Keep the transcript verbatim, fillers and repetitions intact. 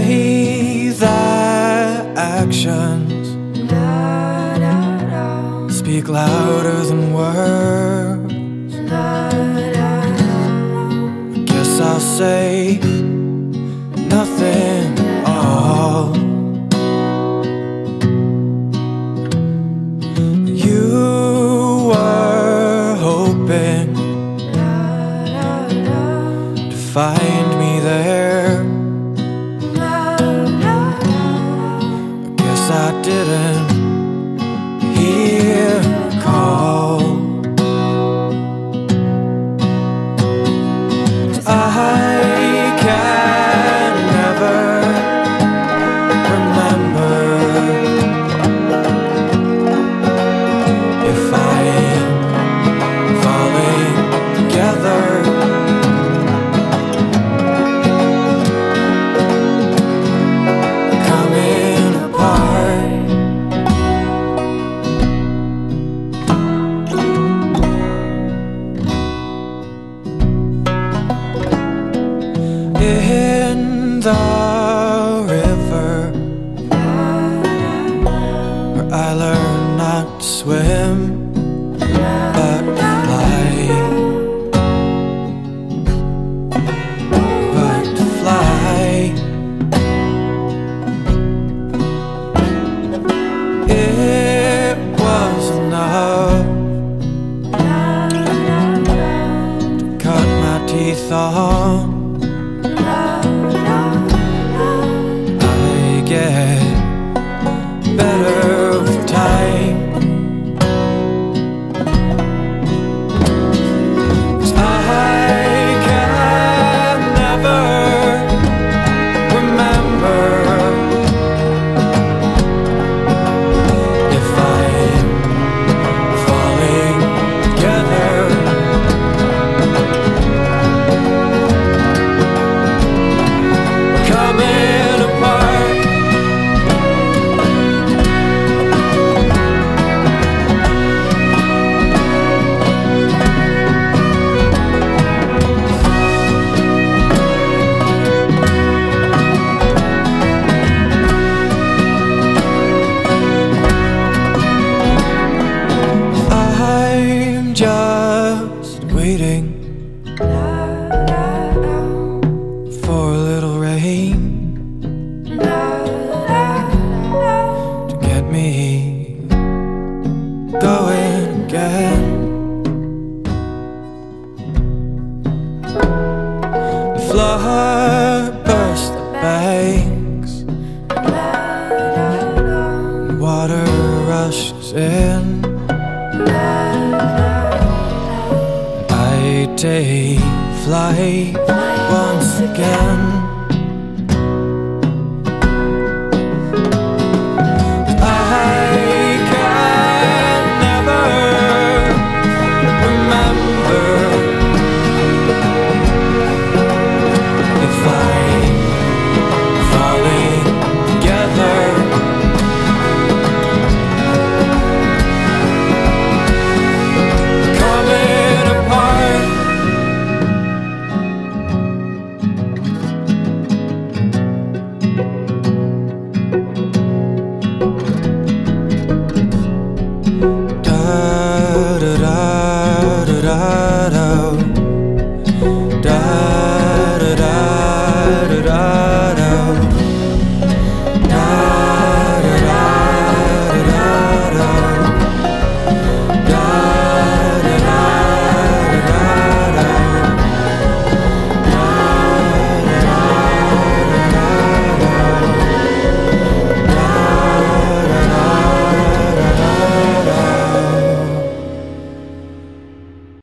say that actions speak louder than words. I guess I'll say nothing at all. You were hoping to find me there. I guess I didn't hear the call. I can never remember if I'm falling together, coming apart. In the river where I learned not to swim but to fly, but to fly. It was enough to cut my teeth on. I get better with time, 'cause I can never remember if I'm falling together, coming apart. I'm just waiting for a little rain to get me going again. The flood burst the banks, water rushes in. I take flight once again.